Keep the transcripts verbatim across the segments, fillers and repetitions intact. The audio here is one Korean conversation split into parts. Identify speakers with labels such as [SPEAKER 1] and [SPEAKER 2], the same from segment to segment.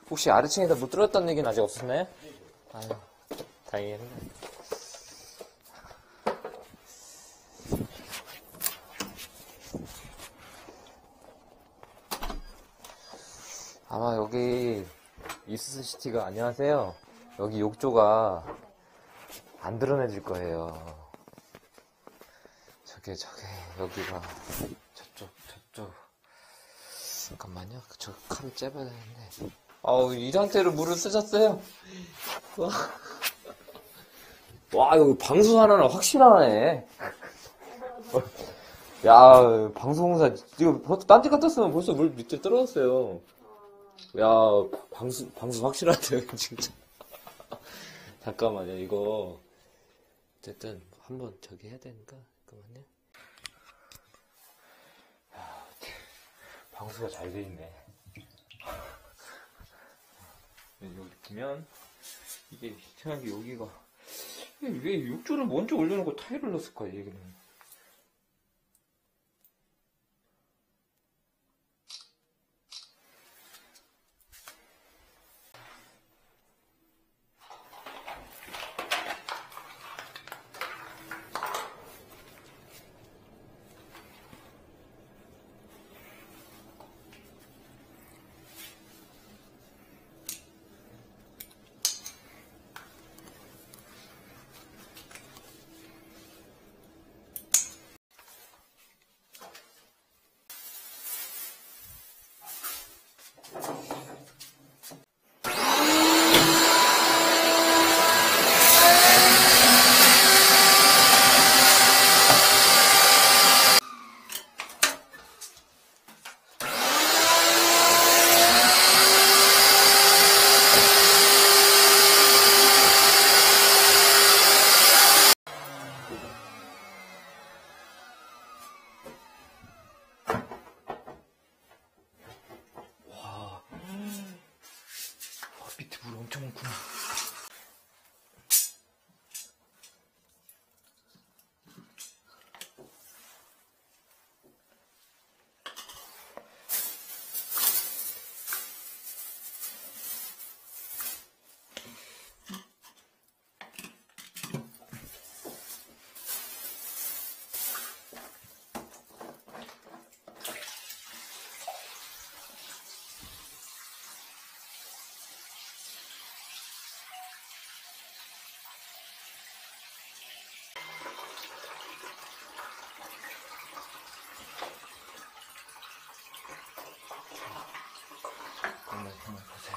[SPEAKER 1] 혹시 아래층에다 못 들었다는 얘기는 아직 없었나요? 아유, 다행이네. 아마 여기 이스시티가 안녕하세요. 여기 욕조가 안 드러내질 거예요. 저게 저게 여기가 저쪽 저쪽 잠깐만요. 저 칼을 째봐야 되는데. 아우, 이 상태로 물을 쓰셨어요? 와, 와, 이거 방수 하나는 확실하네. 야, 방수공사 이거 딴 데 갔다 쓰면 벌써 물 밑에 떨어졌어요. 야, 방수 방수 확실하대요, 진짜. 잠깐만요, 이거 어쨌든 한번 저기 해야 되니까 잠깐만요. 야, 방수가 잘 돼 있네. 여기 보면 이게 희한하게 여기가 왜 욕조를 먼저 올려놓고 타일을 넣었을까, 얘기는. 밑에 물 엄청 많구나. 한번 한번 보세요.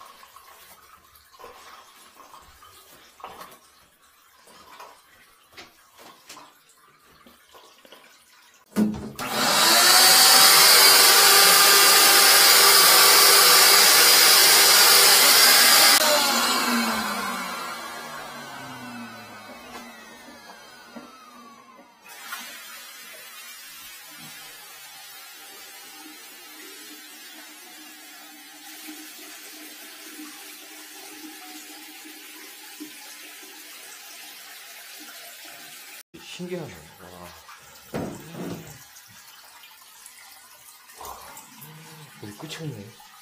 [SPEAKER 1] 신기하네. 와. 여기 끝이 없네.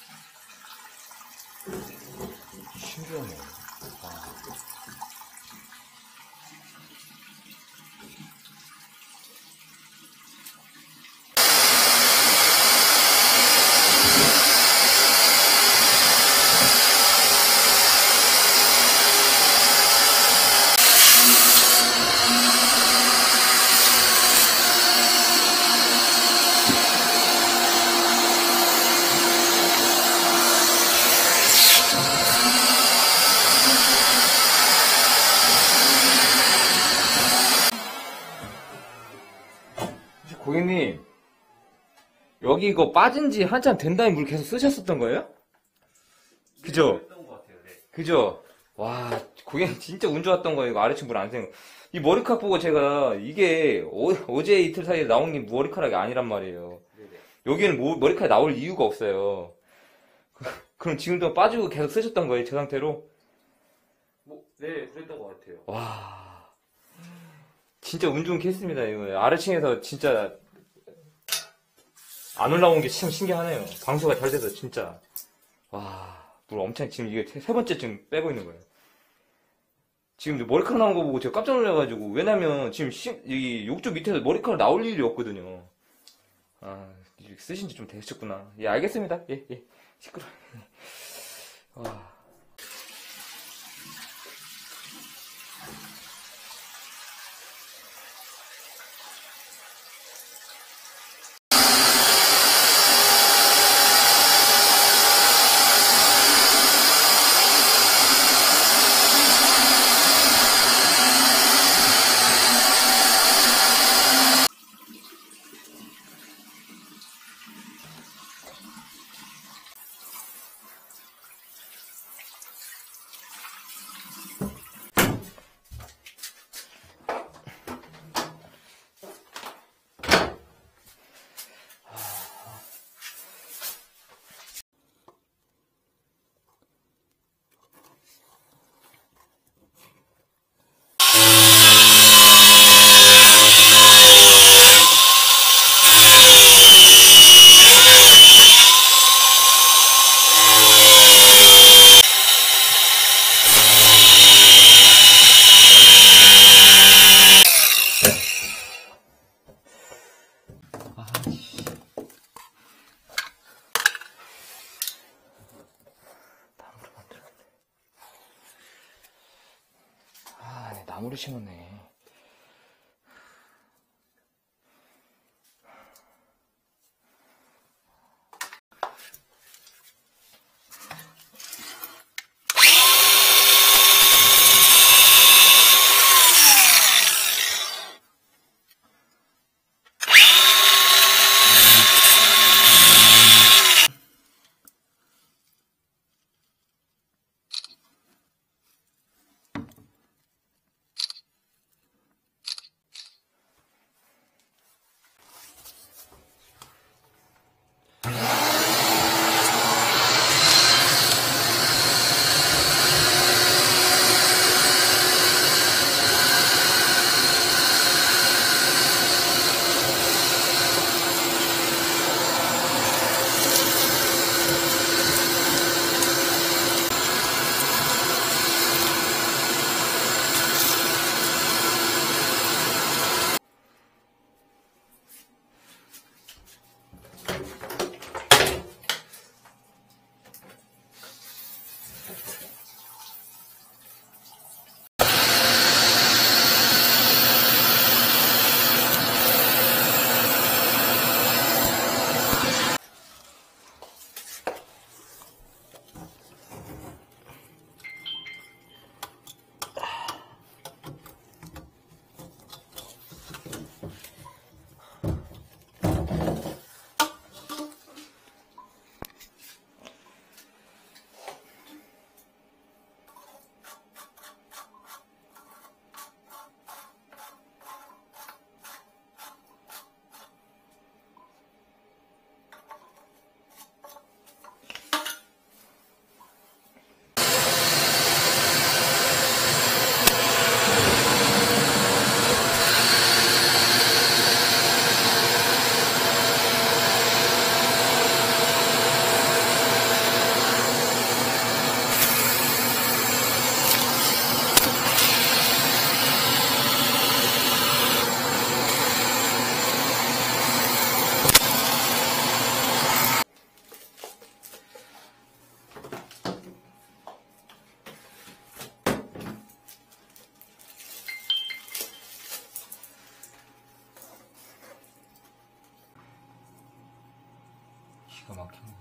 [SPEAKER 1] 신기하네. 와. 고객님, 여기 이거 빠진 지 한참 된 다음에 물 계속 쓰셨었던 거예요? 그죠? 그죠? 와, 고객님 진짜 운 좋았던 거예요. 이거 아래층 물 안 새는 거. 이 머리카락 보고 제가 이게 어, 어제 이틀 사이에 나온 게 머리카락이 아니란 말이에요. 여기는 뭐, 머리카락이 나올 이유가 없어요. 그럼 지금도 빠지고 계속 쓰셨던 거예요? 저 상태로?
[SPEAKER 2] 뭐, 네, 그랬던 것 같아요.
[SPEAKER 1] 와. 진짜 운 좋은 케이스입니다. 이거 아래층에서 진짜 안 올라온 게 참 신기하네요. 방수가 잘 돼서 진짜. 와. 물 엄청, 지금 이게 세 번째 지금 빼고 있는 거예요. 지금 머리카락 나온 거 보고 제가 깜짝 놀라가지고, 왜냐면 지금 시, 이 욕조 밑에서 머리카락 나올 일이 없거든요. 아, 이렇게 쓰신 지 좀 되셨구나. 예, 알겠습니다. 예, 예. 시끄러워. 와. 나무를 심었네. 기가 막힌 거예요.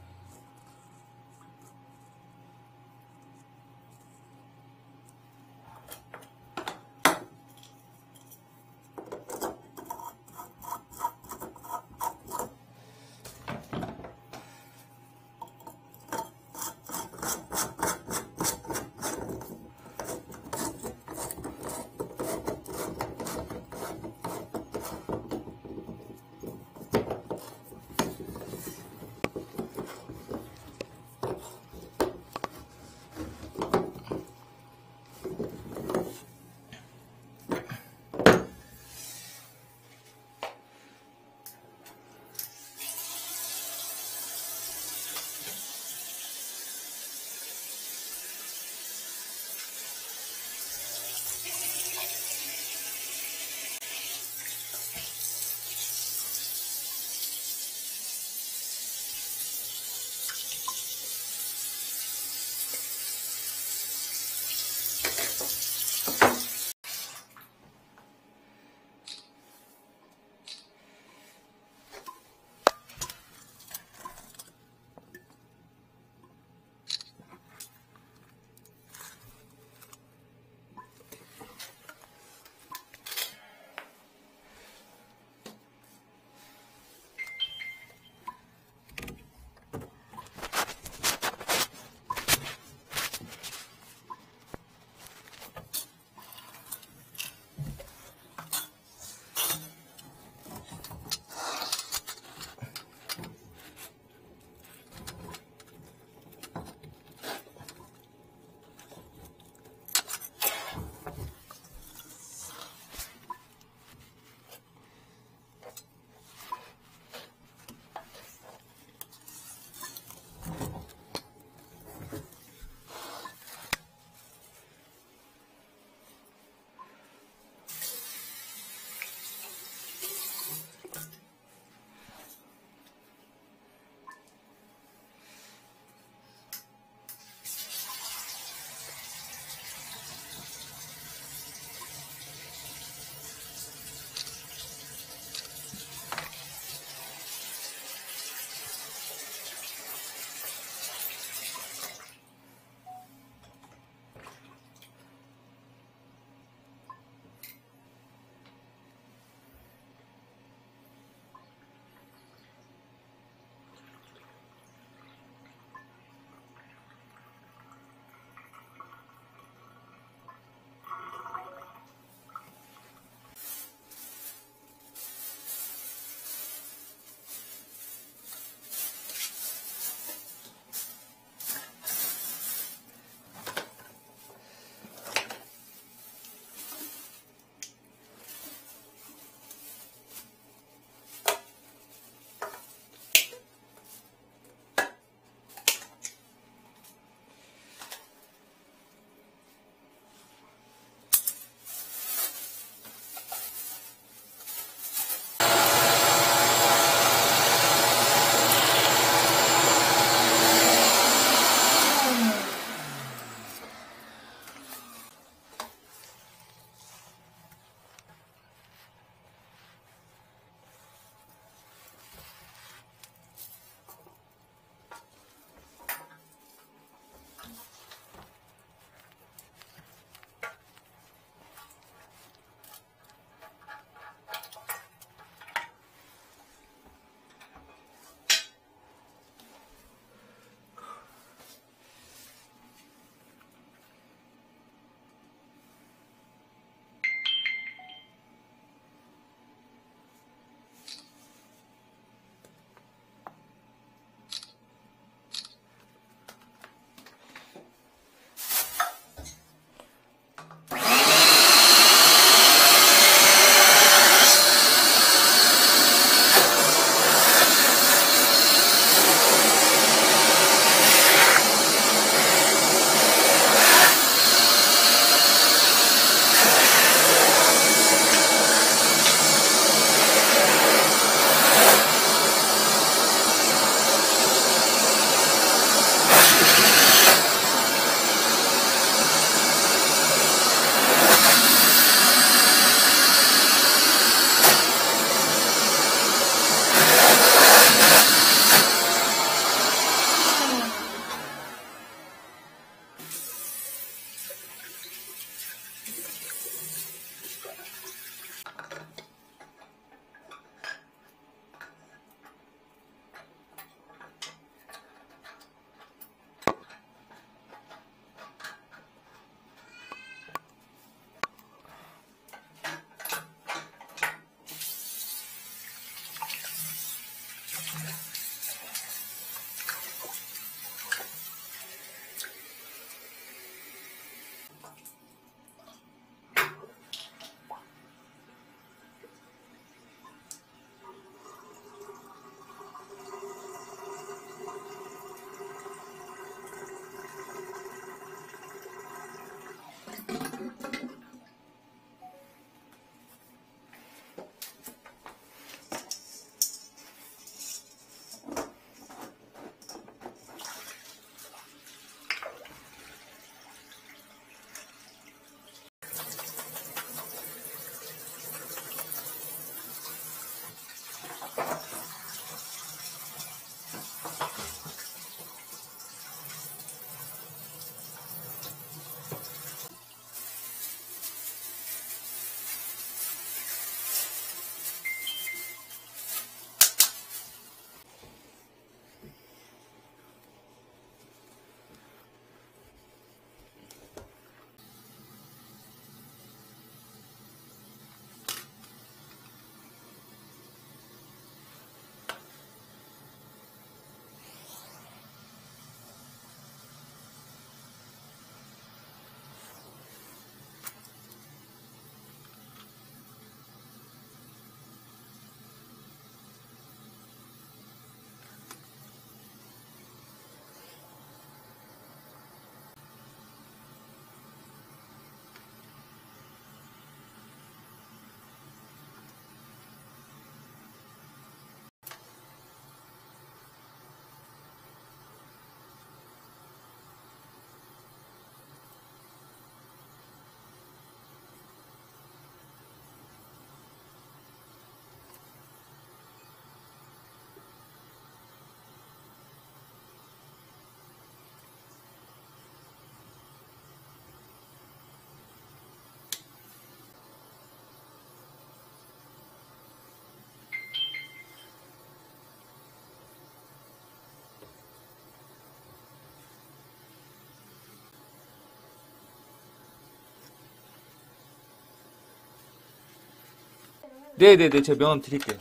[SPEAKER 1] 네네네, 제가 명함 드릴게요.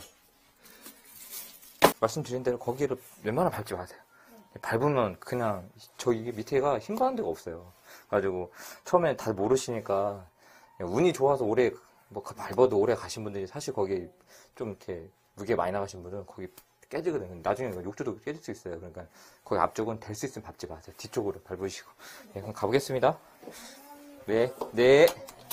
[SPEAKER 1] 말씀드린 대로 거기를 웬만하면 밟지 마세요. 밟으면 그냥 저 이게 밑에가 힘 가는 데가 없어요. 그래가지고 처음에 다 모르시니까 운이 좋아서 오래 뭐 밟아도 오래 가신 분들이 사실 거기 좀 이렇게 무게 많이 나가신 분들은 거기 깨지거든요. 나중에 욕조도 깨질 수 있어요. 그러니까 거기 앞쪽은 될 수 있으면 밟지 마세요. 뒤쪽으로 밟으시고. 네, 그럼 가보겠습니다. 네, 네.